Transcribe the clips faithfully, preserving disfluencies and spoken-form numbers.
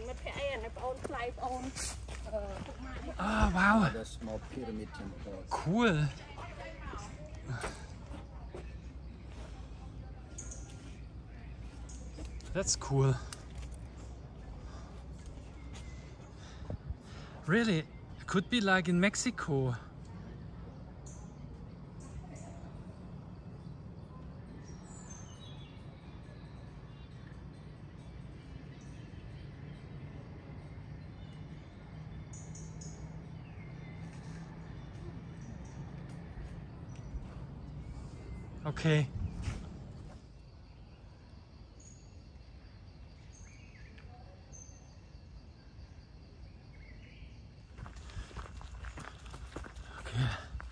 Oh, wow. The small pyramid temple. Cool. That's cool. Really, it could be like in Mexico. Okay. Okay.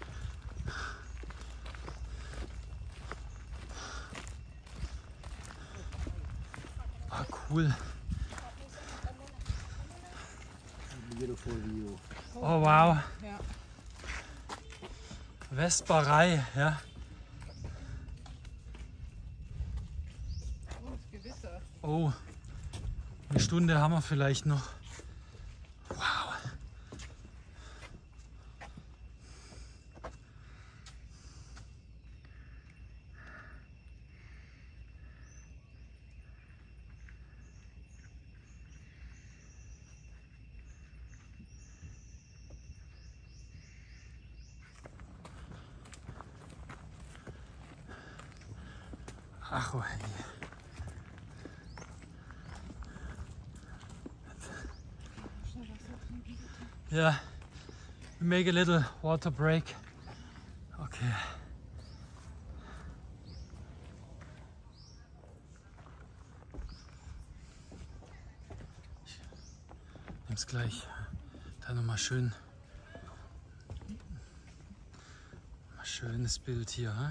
Ah, cool. Beautiful view. Oh, wow. Ja. Vesperei, ja. Oh, das Gewitter. Oh, eine Stunde haben wir vielleicht noch. Wow. Ach, oh hey. Yeah, we make a little water break. Okay. Ich nehm's gleich. Da nochmal schön. Mal schönes Bild hier. Hm?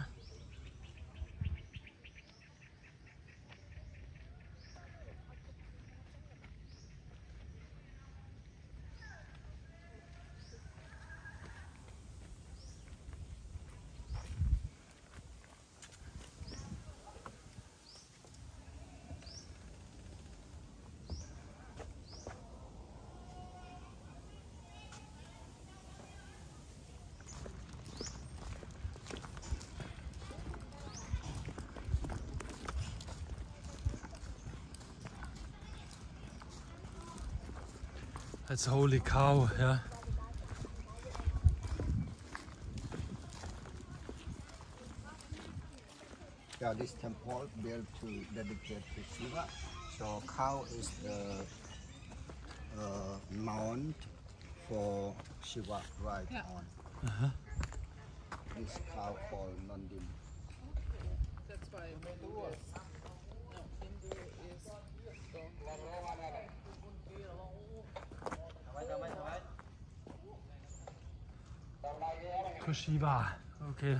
That's holy cow, ja. Yeah, this temple built to dedicate to Shiva. So cow is the uh, mount for Shiva right Yeah. on. Aha. This cow called Nandim. That's why Hindu is. No, Hindu is. Für Shiva, okay.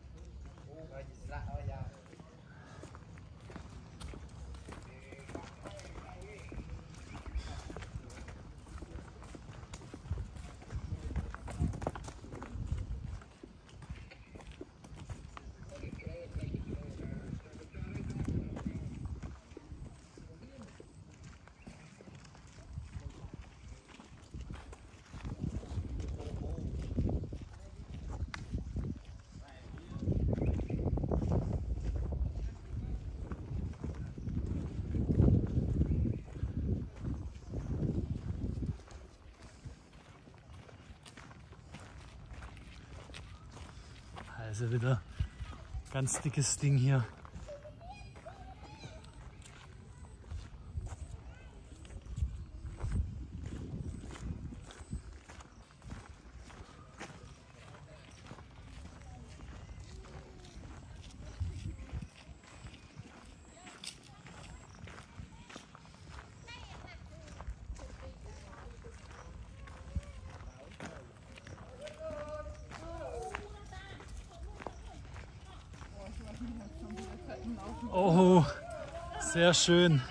Also wieder ganz dickes Ding hier. Oh, sehr schön.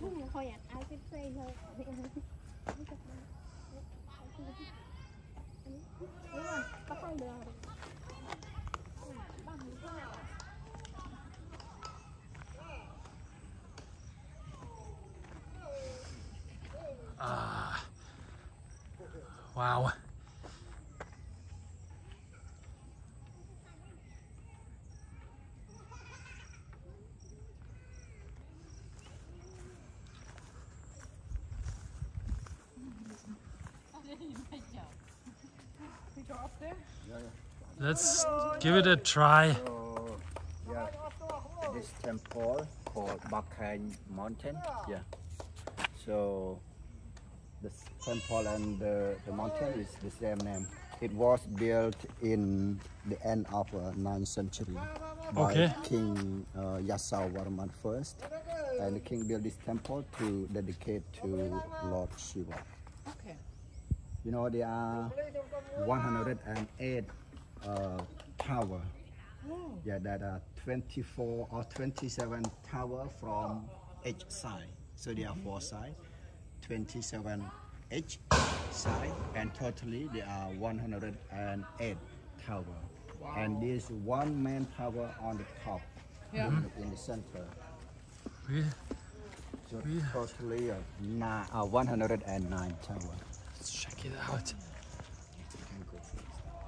Thôi à, ai biết xây thôi. Đúng rồi, bắt tay được. Ah, wow. Let's give it a try. So, yeah, this temple called Bakhain Mountain. Yeah. So this temple and the, the mountain is the same name. It was built in the end of uh, ninth century by Okay. King uh, Yasovarman first, and the king built this temple to dedicate to Lord Shiva. Okay. You know, there are one hundred eight uh, tower. Yeah, that are twenty-four or twenty-seven tower from each side. So there are four sides, twenty-seven each side, and totally there are one hundred eight tower. Wow. And there's one main tower on the top, Yeah. in, the, in the center. We, So We- totally uh, na- uh, one hundred nine tower. let's check it out. You can go first.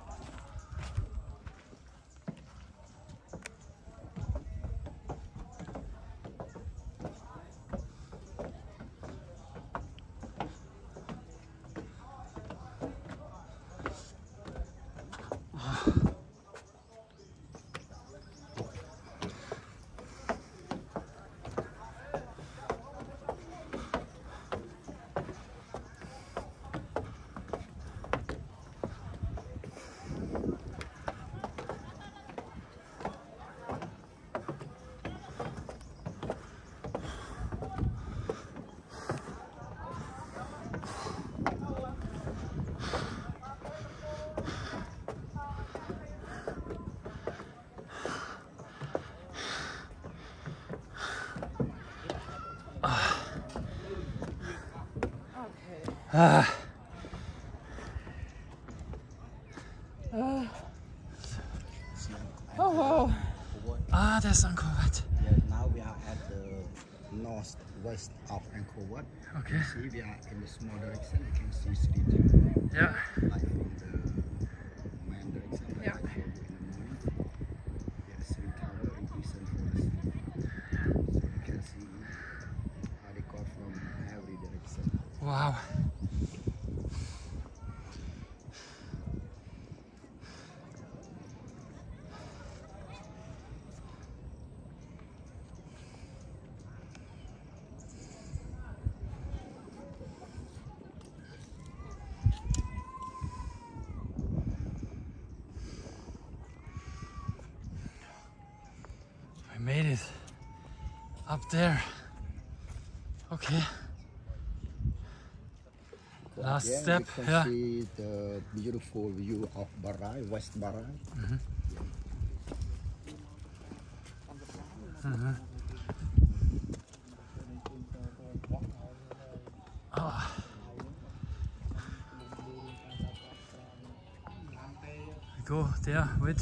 Okay. Ah, Oh wow. ah, there's Angkor Wat. Yeah, now we are at the northwest of Angkor Wat. Okay. See, we are in the small direction. You can see Sri Temple, Yeah. like from the main direction. Like Yeah. I showed you in the morning. Yeah, Sri Tower in eastern forest. So you can see how they come from every direction. Wow. We made it up there. Okay. So Last again, step, you can yeah. see the beautiful view of Barai, West Barai. Ah. We go there with.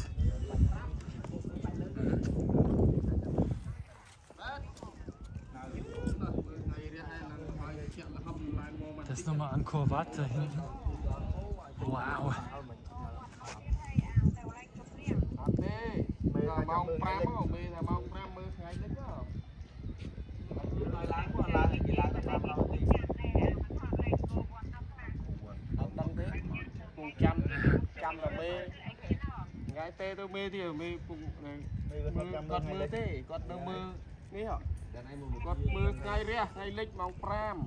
Das ist nochmal Angkor Wat da hinten. Wow. ម៉ោង5មកមេថាម៉ោង5មើលថ្ងៃនេះទៅ ឡើងមកឡើងគេឡើងដល់5នាទីអត់ដឹងទេពងចាំចាំតែមេថ្ងៃទេទៅមេទៀតមេពងគាត់មើលទេគាត់នៅមើលនេះគាត់មើលថ្ងៃរះថ្ងៃលិចម៉ោង5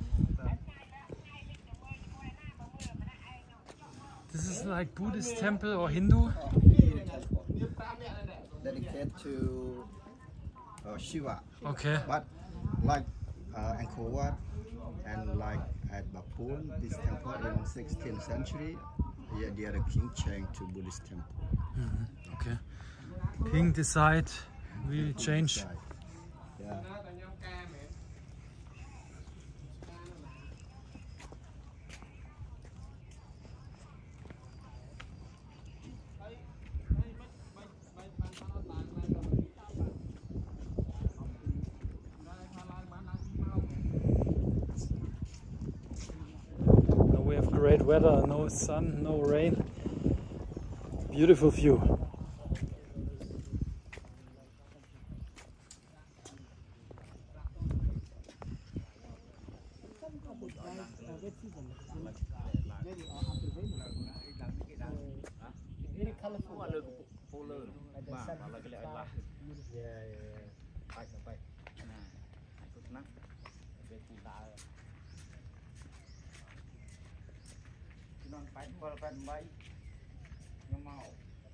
This is like Buddhist temple or Hindu? Dedicated to uh, Shiva. Okay. But like uh, Angkor Wat and like at Bapun, this temple in sixteenth century, yeah, they are the king changed to Buddhist temple. Mm-hmm. Okay. King decide we change. Yeah. great weather, no sun, no rain. Beautiful view. Very colorful. Non phải qua phải bay nhưng màu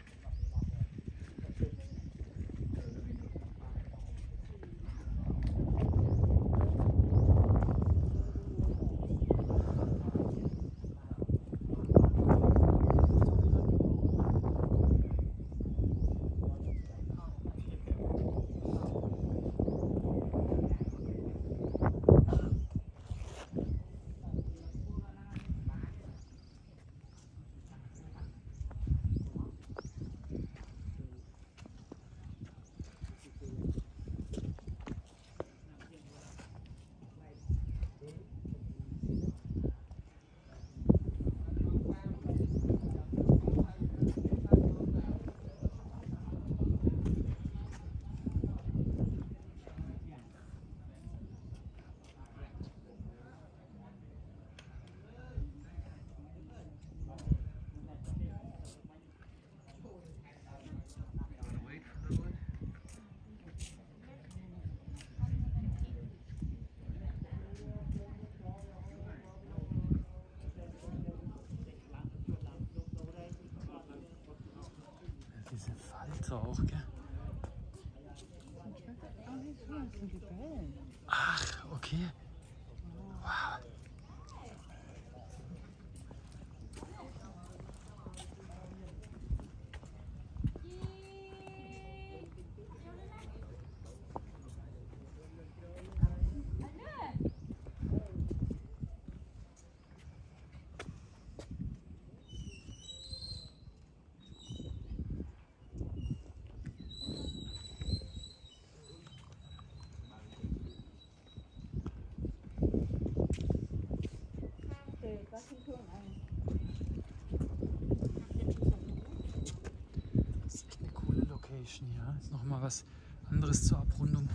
Diese Falter auch, gell? Ach, okay. Wow. Das ist echt eine coole Location hier. Ist noch mal was anderes zur Abrundung.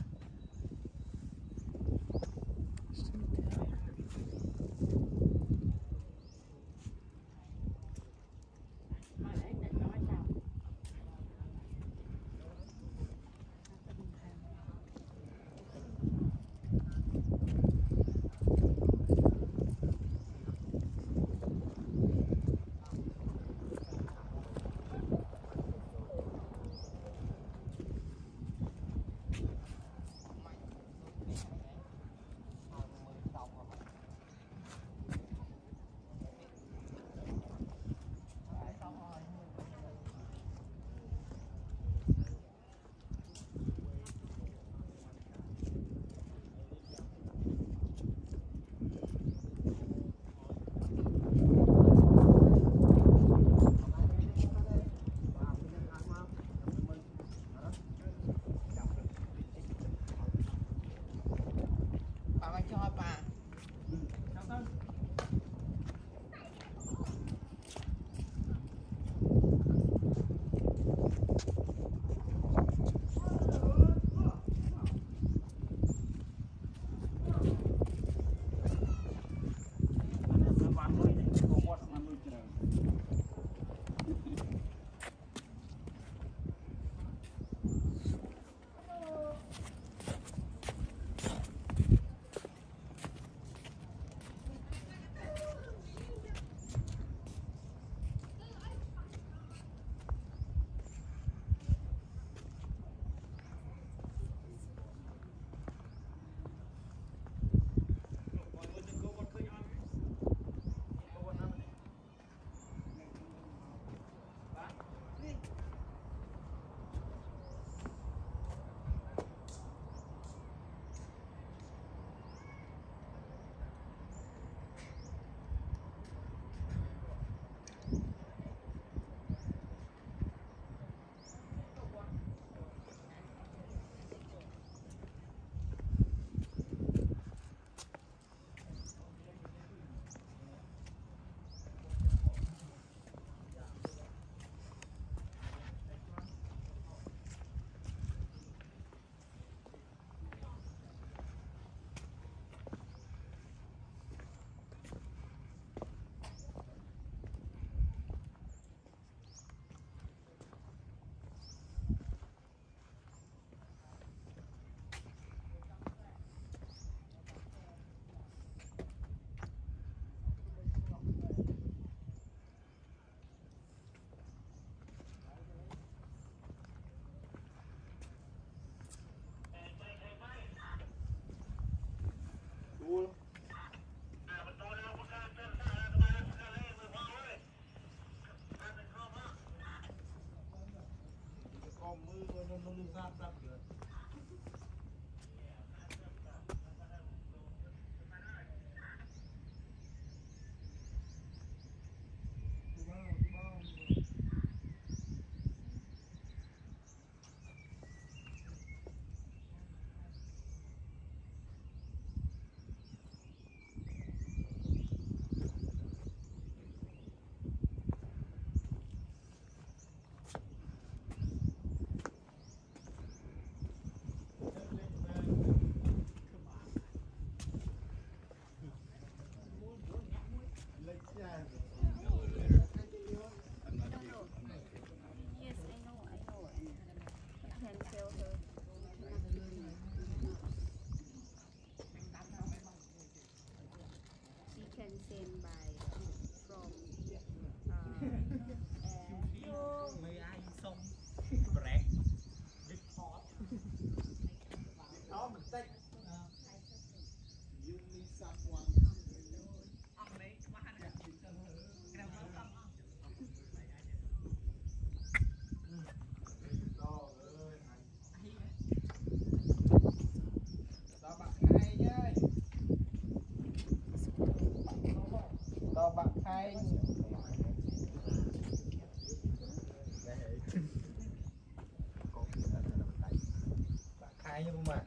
khai nhưng mà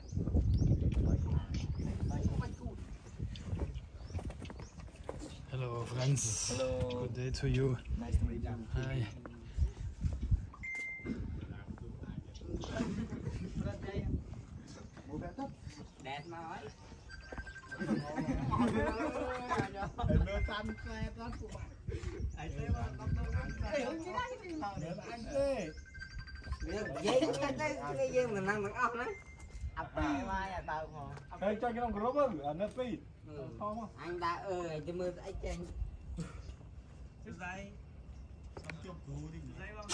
Hello friends. Hello. Good day to you. Nice to meet you. Hi. Đẹp mà hỏi. Nó tan xe đó của bạn. Anh thấy mà nó nó anh ơi. Vậy cái cái cái gì mình ăn được ốc đấy. Ốc bài mai à tao mà. Ê cho cái đồng group không? Ở nơi phi. Không không? Anh đã ơi cho mưa ấy trên. Dây. Xong chụp cú đi. Dây bao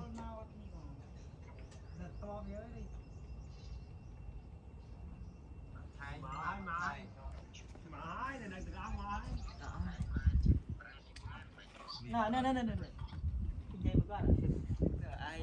Đặt to nhớ đi. Thái Mãi mãi. Mãi này này từ ăn mãi. Nè nè nè nè nè. Cái gì mà có ai.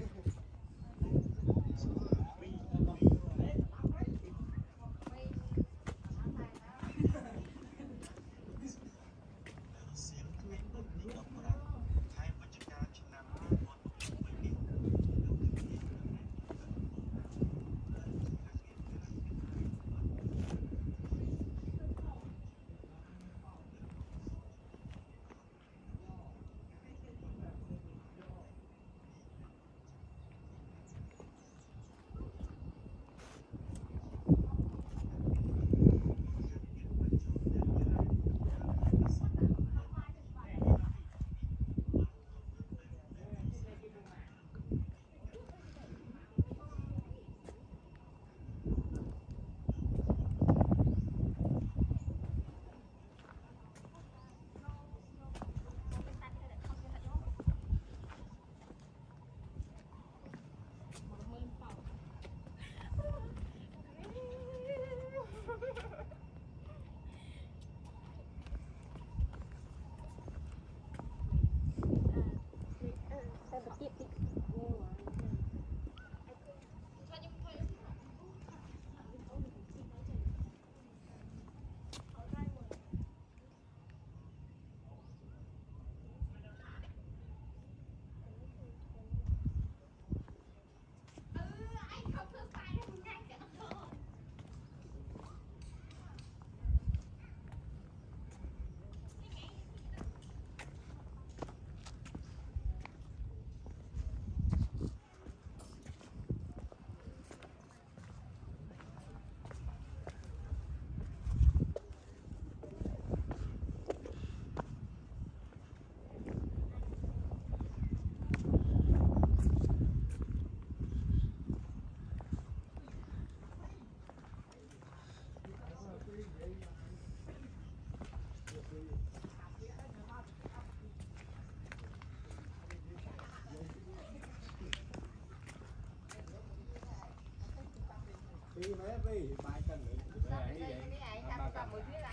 Phi mấy phi bài cần nữa. Về như vậy. Ba cầm.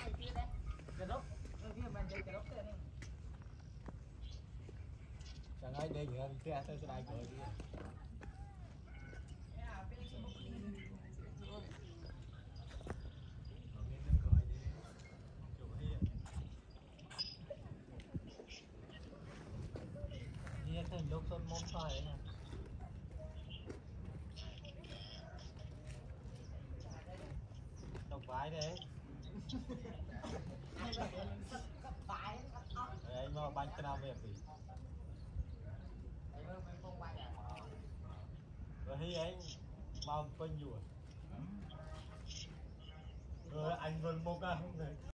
Cái đốc. Cái phía bên đây cái đốc đây. Chẳng ai đây nữa, cái tôi sẽ đại cởi đi. Đi cái lúc son mông phải nè. Độc phải đấy. Anh mà bánh cái nào về phi. Rồi khi anh mau quên rồi. Rồi anh vẫn một à.